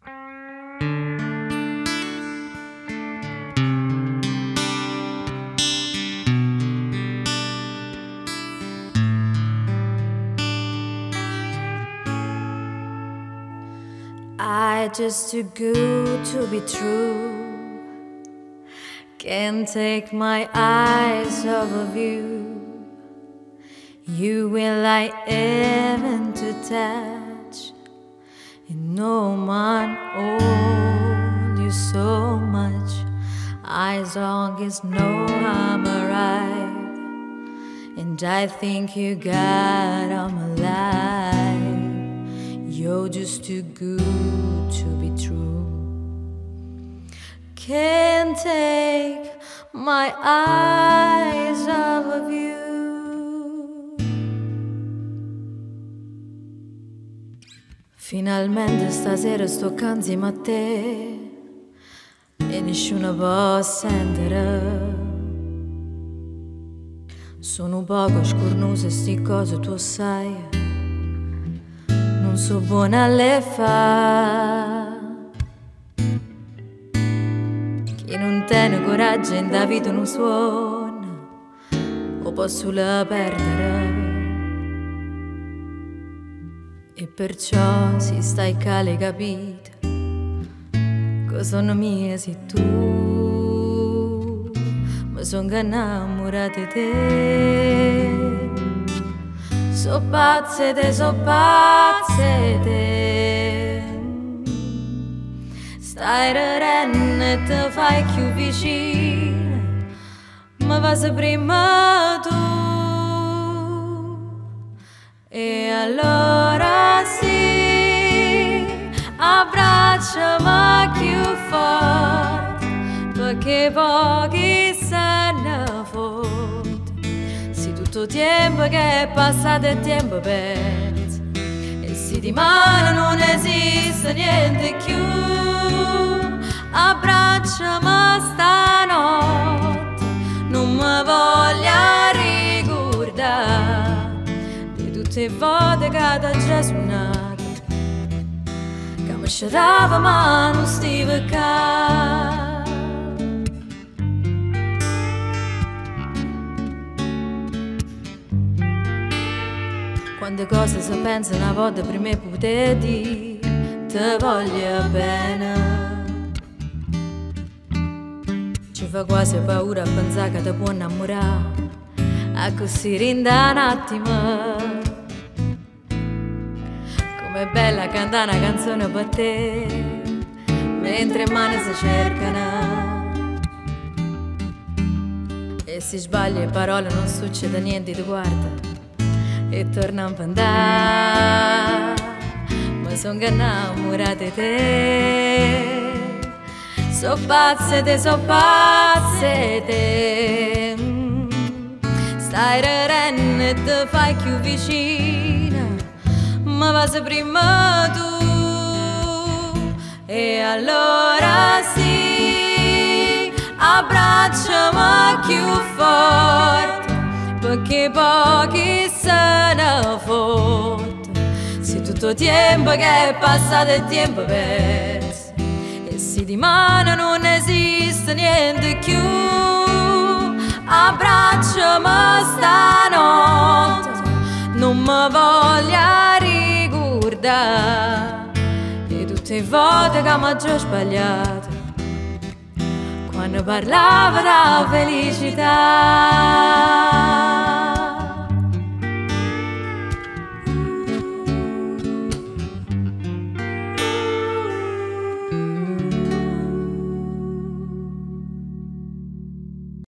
I just too good to be true. Can't take my eyes off of you. You will I even to touch, and no man hold you so much. As long as no I'm alright, and I think you got on my life. You're just too good to be true. Can't take my eyes off of you. Finalmente stasera sto insieme a te e nessuno può sentire. Sono un poco scornosa e sti cose tu sai. Non so buona le fa. Chi non tiene coraggio in da vita non suona o posso la perdere. E perciò si stai cale capito che sono mia sei tu. Ma sono innamorata di te. So pazze te, so pazze te. Stai ridendo e te fai più vicino, ma vai prima tu. E allora sì, abbracciami più forte, perché pochi se ne fotte. Tutto tempo che è passato è tempo perso, e se di mano non esiste niente più. Abbracciami stanotte, non mi voglio ricordare di tutte le volte che ti ho già suonato, che mi scerava ma non stiva qua. Quante cose si pensa una volta prima di poter dire ti voglio bene. Ci fa quasi paura a pensare che ti può innamorare, a così rinda un attimo. Com'è bella cantare una canzone per te, mentre mani si cercano. E se sbagli le parole non succede niente, ti guarda e torna a andare. Ma sono innamorata di te. So pazze te, so pazze te. Stai ridendo e te fai più vicina, ma vai prima tu. E allora sì, abbracciami più forte, perché pochi se ne fotte. Se tutto tempo che è passato è tempo perso, e se di mano non esiste niente più. Abbracciami stanotte, non mi voglio ricordare di tutte le volte che mi ho già sbagliato, quando parlava da felicità.